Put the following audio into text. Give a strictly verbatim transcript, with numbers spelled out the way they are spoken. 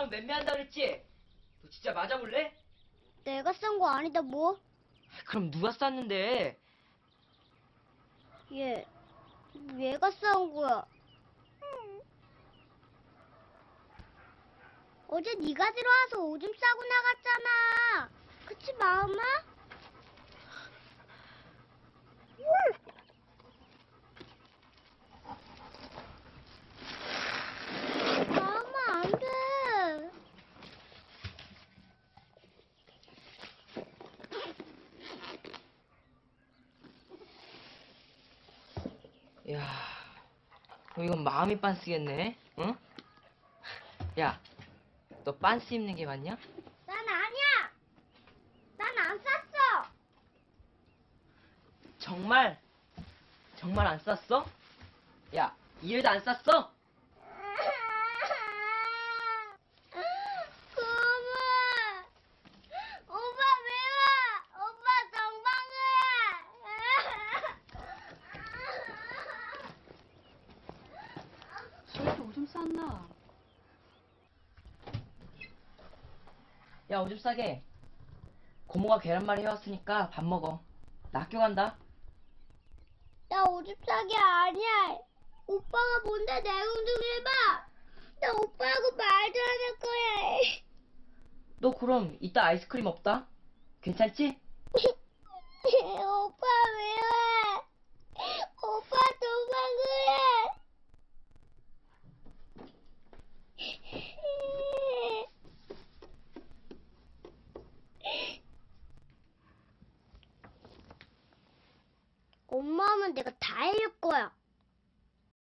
싸움 맴매한다 그랬지? 너 진짜 맞아볼래? 내가 싼 거 아니다 뭐? 그럼 누가 쌌는데? 얘, 얘가 싸운 거야. 어제 네가 들어와서 오줌 싸고 나갔잖아. 그치 마음아? 마음아 안 돼. 야, 너 이건 마음이 빤스겠네, 응? 야, 너 빤스 입는 게 맞냐? 난 아니야. 난 안 쌌어. 정말? 정말 안 쌌어? 야, 이해도 안 쌌어? 고마. 오빠 왜 와? 오빠 정방을. 저렇게 오줌 쌌나? 야, 오줌 싸게. 고모가 계란말이 해왔으니까 밥 먹어. 나 학교 간다. 나 오줌 싸기 아니야. 오빠가 뭔데 내용 좀 해봐. 나 오빠하고 말도 안 할 거야. 너 그럼 이따 아이스크림 없다? 괜찮지? 오빠 왜 와? 오빠 도망을 해. 엄마 하면 내가 다 해줄 거야.